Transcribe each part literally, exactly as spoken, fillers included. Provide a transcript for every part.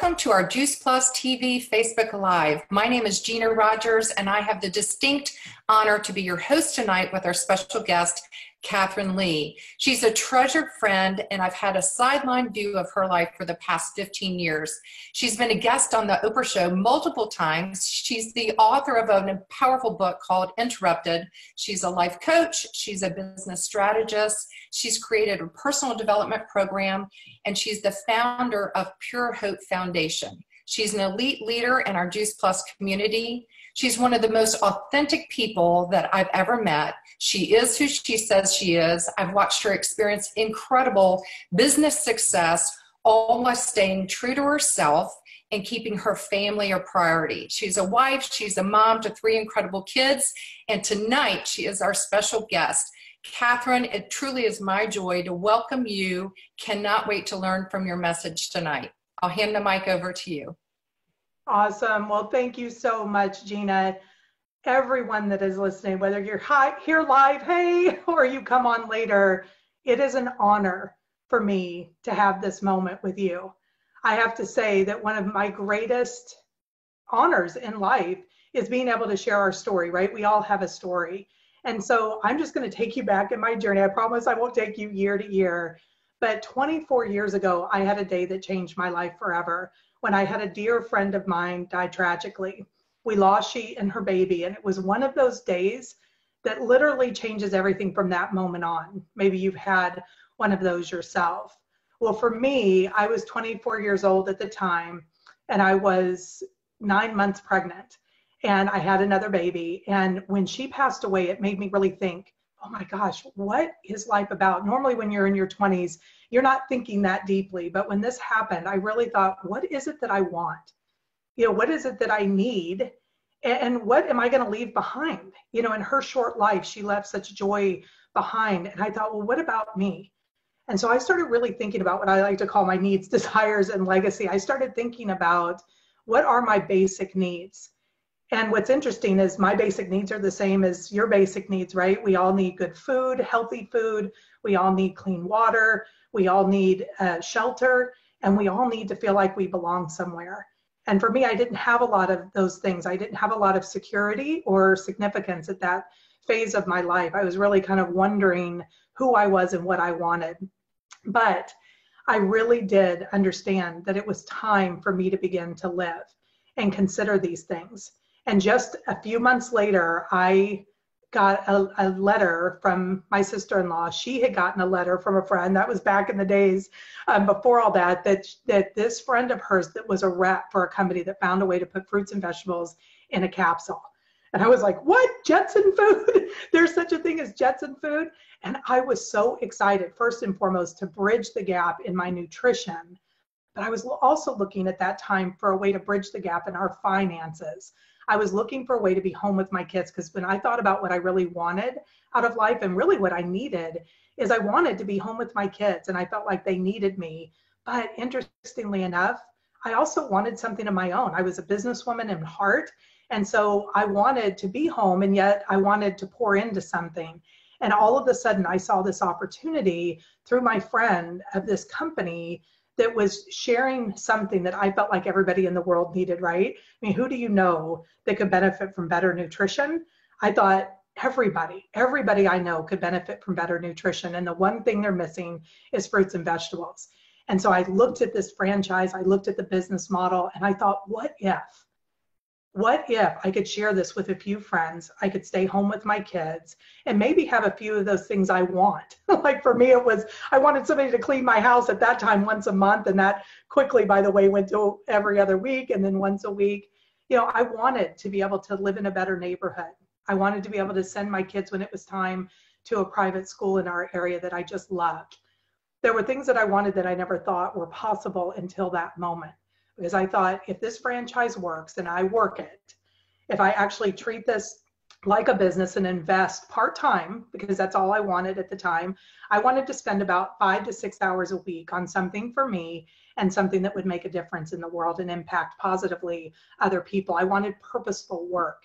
Welcome to our Juice Plus T V Facebook Live. My name is Gina Rogers, and I have the distinct honor to be your host tonight with our special guest, Kathrine Lee. She's a treasured friend, and I've had a sideline view of her life for the past fifteen years. She's been a guest on the Oprah show multiple times. She's the author of a powerful book called Interrupted. She's a life coach. She's a business strategist. She's created a personal development program, and she's the founder of Pure Hope Foundation. She's an elite leader in our Juice Plus community. She's one of the most authentic people that I've ever met. She is who she says she is. I've watched her experience incredible business success, all while staying true to herself and keeping her family a priority. She's a wife, she's a mom to three incredible kids, and tonight she is our special guest. Kathrine, it truly is my joy to welcome you. Cannot wait to learn from your message tonight. I'll hand the mic over to you. Awesome. Well, thank you so much, Gina. Everyone that is listening, whether you're hi- here live, hey, or you come on later, it is an honor for me to have this moment with you. I have to say that one of my greatest honors in life is being able to share our story, right? We all have a story. And so I'm just going to take you back in my journey. I promise I won't take you year to year. But twenty-four years ago, I had a day that changed my life forever when I had a dear friend of mine die tragically. We lost she and her baby, and it was one of those days that literally changes everything from that moment on. Maybe you've had one of those yourself. Well, for me, I was twenty-four years old at the time, and I was nine months pregnant, and I had another baby. And when she passed away, it made me really think, oh my gosh, what is life about? Normally when you're in your twenties, you're not thinking that deeply. But when this happened, I really thought, what is it that I want? You know, what is it that I need? And what am I going to leave behind? You know, in her short life, she left such joy behind. And I thought, well, what about me? And so I started really thinking about what I like to call my needs, desires, and legacy. I started thinking about what are my basic needs? And what's interesting is my basic needs are the same as your basic needs, right? We all need good food, healthy food. We all need clean water. We all need uh, shelter. And we all need to feel like we belong somewhere. And for me, I didn't have a lot of those things. I didn't have a lot of security or significance at that phase of my life. I was really kind of wondering who I was and what I wanted. But I really did understand that it was time for me to begin to live and consider these things. And just a few months later, I got a, a letter from my sister-in-law. She had gotten a letter from a friend. That was back in the days um, before all that, that, that this friend of hers that was a rep for a company that found a way to put fruits and vegetables in a capsule. And I was like, what? Jetson food? There's such a thing as Jetson food? And I was so excited, first and foremost, to bridge the gap in my nutrition. But I was also looking at that time for a way to bridge the gap in our finances. I was looking for a way to be home with my kids, because when I thought about what I really wanted out of life and really what I needed is I wanted to be home with my kids, and I felt like they needed me. But interestingly enough, I also wanted something of my own. I was a businesswoman in heart, and so I wanted to be home, and yet I wanted to pour into something. And all of a sudden I saw this opportunity through my friend of this company that was sharing something that I felt like everybody in the world needed, right? I mean, who do you know that could benefit from better nutrition? I thought everybody, everybody I know could benefit from better nutrition. And the one thing they're missing is fruits and vegetables. And so I looked at this franchise, I looked at the business model, and I thought, what if? What if I could share this with a few friends? I could stay home with my kids and maybe have a few of those things I want. Like for me, it was, I wanted somebody to clean my house at that time once a month. And that quickly, by the way, went to every other week and then once a week. You know, I wanted to be able to live in a better neighborhood. I wanted to be able to send my kids when it was time to a private school in our area that I just loved. There were things that I wanted that I never thought were possible until that moment. Because I thought, if this franchise works and I work it, if I actually treat this like a business and invest part-time, because that's all I wanted at the time, I wanted to spend about five to six hours a week on something for me and something that would make a difference in the world and impact positively other people. I wanted purposeful work.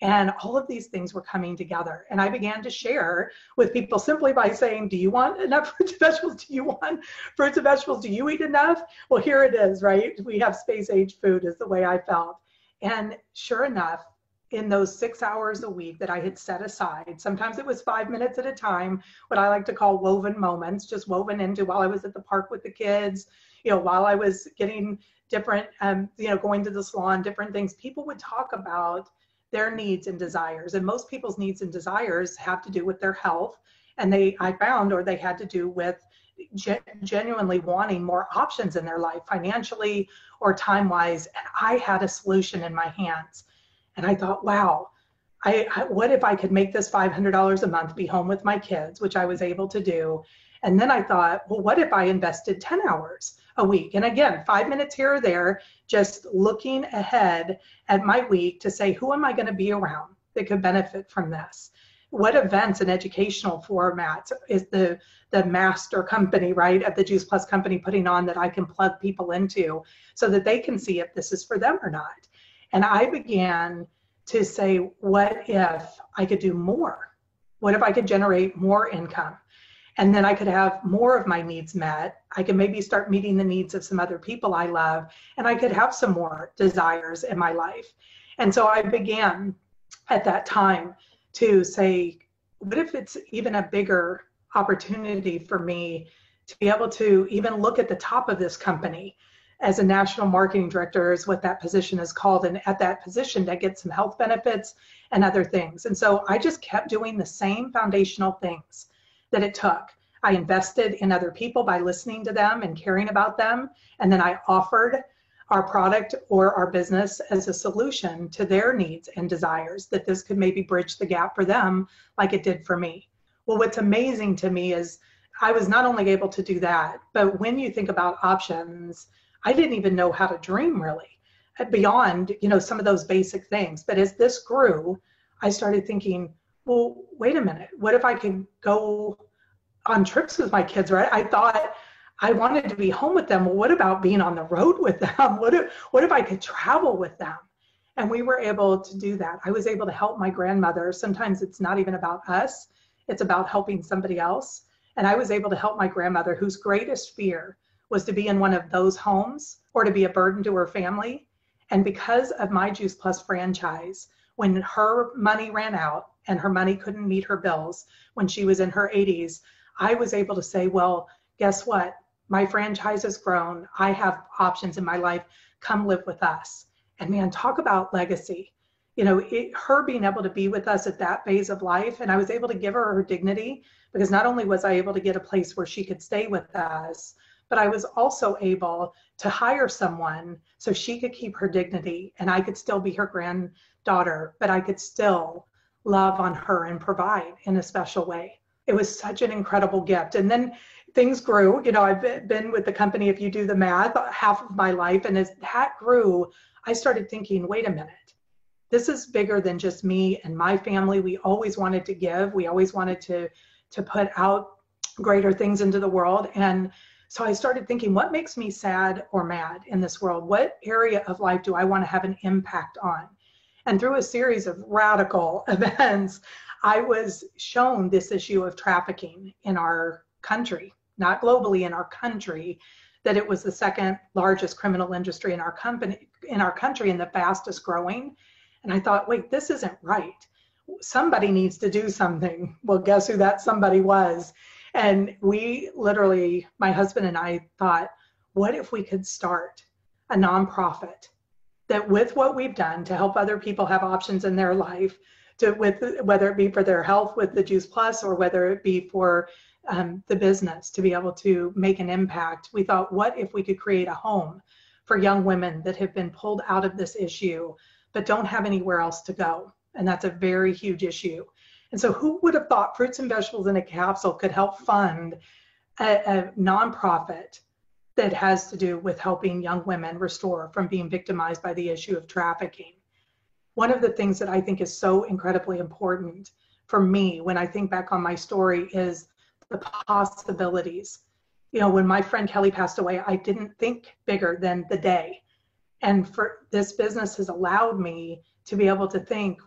And all of these things were coming together. And I began to share with people simply by saying, do you want enough fruits and vegetables? Do you want fruits and vegetables? Do you eat enough? Well, here it is, right? We have space age food is the way I felt. And sure enough, in those six hours a week that I had set aside, sometimes it was five minutes at a time, what I like to call woven moments, just woven into while I was at the park with the kids, you know, while I was getting different, um, you know, going to the salon, different things, people would talk about their needs and desires. And most people's needs and desires have to do with their health. And they, I found, or they had to do with gen- genuinely wanting more options in their life, financially or time-wise. And I had a solution in my hands. And I thought, wow, I, I what if I could make this five hundred dollars a month, be home with my kids, which I was able to do. And then I thought, well, what if I invested ten hours a week? And again, five minutes here or there, just looking ahead at my week to say, who am I going to be around that could benefit from this? What events and educational formats is the, the master company, right, at the Juice Plus company putting on that I can plug people into so that they can see if this is for them or not? And I began to say, what if I could do more? What if I could generate more income? And then I could have more of my needs met. I could maybe start meeting the needs of some other people I love, and I could have some more desires in my life. And so I began at that time to say, what if it's even a bigger opportunity for me to be able to even look at the top of this company as a national marketing director is what that position is called. And at that position, to get some health benefits and other things. And so I just kept doing the same foundational things that it took. I invested in other people by listening to them and caring about them. And then I offered our product or our business as a solution to their needs and desires, that this could maybe bridge the gap for them like it did for me. Well, what's amazing to me is I was not only able to do that, but when you think about options, I didn't even know how to dream really beyond, you know, some of those basic things. But as this grew, I started thinking, well, wait a minute, what if I could go on trips with my kids, right? I thought I wanted to be home with them. Well, what about being on the road with them? What if, what if I could travel with them? And we were able to do that. I was able to help my grandmother. Sometimes it's not even about us. It's about helping somebody else. And I was able to help my grandmother, whose greatest fear was to be in one of those homes or to be a burden to her family. And because of my Juice Plus franchise, when her money ran out and her money couldn't meet her bills when she was in her eighties, I was able to say, well, guess what? My franchise has grown. I have options in my life. Come live with us. And man, talk about legacy. You know, it, her being able to be with us at that phase of life, and I was able to give her her dignity, because not only was I able to get a place where she could stay with us, but I was also able to hire someone so she could keep her dignity and I could still be her granddaughter, but I could still love on her and provide in a special way. It was such an incredible gift. And then things grew. You know, I've been with the company, if you do the math, half of my life. And as that grew, I started thinking, wait a minute, this is bigger than just me and my family. We always wanted to give. We always wanted to, to put out greater things into the world. And so I started thinking, what makes me sad or mad in this world? What area of life do I want to have an impact on? And through a series of radical events, I was shown this issue of trafficking in our country, not globally, in our country, that it was the second largest criminal industry in our company, in our country, and the fastest growing. And I thought, wait, this isn't right. Somebody needs to do something. Well, guess who that somebody was? And we literally, my husband and I thought, what if we could start a nonprofit that, with what we've done to help other people have options in their life, to with whether it be for their health with the Juice Plus or whether it be for um, the business, to be able to make an impact. We thought, what if we could create a home for young women that have been pulled out of this issue but don't have anywhere else to go? And that's a very huge issue. And so who would have thought fruits and vegetables in a capsule could help fund a, a nonprofit that has to do with helping young women restore from being victimized by the issue of trafficking? One of the things that I think is so incredibly important for me when I think back on my story is the possibilities. You know, when my friend Kelly passed away, I didn't think bigger than the day. And for this business has allowed me to be able to think, well,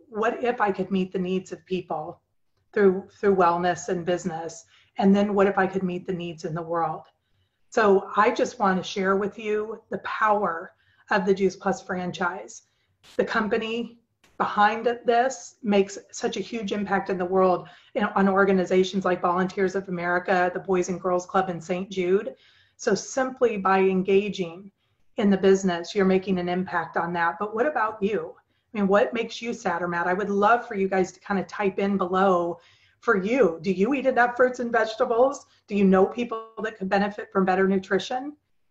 what if I could meet the needs of people through, through wellness and business? And then what if I could meet the needs in the world? So I just want to share with you the power of the Juice Plus franchise. The company behind this makes such a huge impact in the world, you know, on organizations like Volunteers of America, the Boys and Girls Club in Saint Jude. So simply by engaging in the business, you're making an impact on that. But what about you? I mean, what makes you sad or mad? I would love for you guys to kind of type in below for you. Do you eat enough fruits and vegetables? Do you know people that could benefit from better nutrition?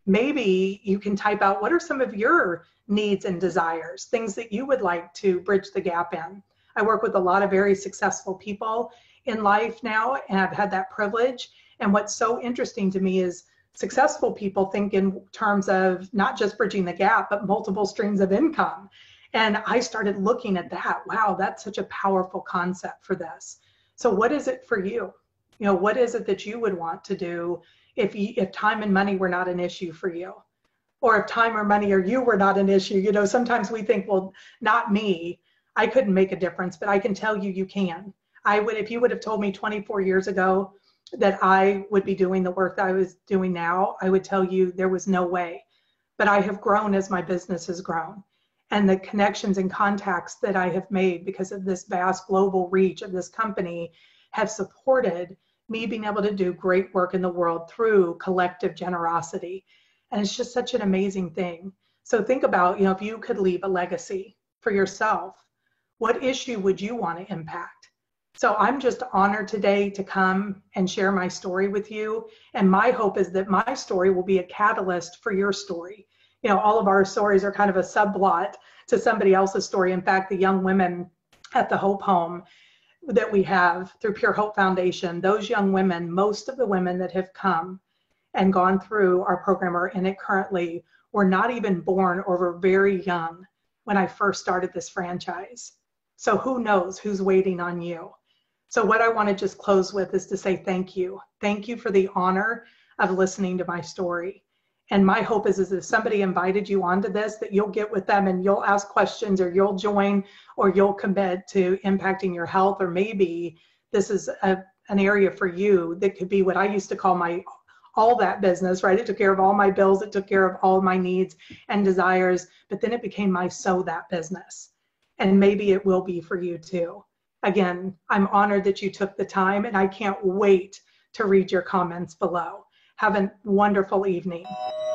Maybe you can type out what are some of your needs and desires, things that you would like to bridge the gap in. I work with a lot of very successful people in life now, and I've had that privilege. And what's so interesting to me is successful people think in terms of not just bridging the gap, but multiple streams of income. And I started looking at that. Wow, that's such a powerful concept for this. So what is it for you? You know, what is it that you would want to do if you, if time and money were not an issue for you? Or if time or money or you were not an issue? You know, sometimes we think, well, not me. I couldn't make a difference, but I can tell you, you can. I would, if you would have told me twenty-four years ago that I would be doing the work that I was doing now, I would tell you there was no way. But I have grown as my business has grown. And the connections and contacts that I have made because of this vast global reach of this company have supported me being able to do great work in the world through collective generosity. And it's just such an amazing thing. So think about, you know, if you could leave a legacy for yourself, what issue would you want to impact? So I'm just honored today to come and share my story with you. And my hope is that my story will be a catalyst for your story. You know, all of our stories are kind of a subplot to somebody else's story. In fact, the young women at the Hope Home that we have through Pure Hope Foundation, those young women, most of the women that have come and gone through our program or in it currently were not even born or were very young when I first started this franchise. So who knows who's waiting on you? So what I want to just close with is to say thank you. Thank you for the honor of listening to my story. And my hope is, is if somebody invited you onto this, that you'll get with them and you'll ask questions or you'll join or you'll commit to impacting your health. Or maybe this is a, an area for you that could be what I used to call my all that business, right? It took care of all my bills. It took care of all my needs and desires, but then it became my so that business. And maybe it will be for you too. Again, I'm honored that you took the time and I can't wait to read your comments below. Have a wonderful evening.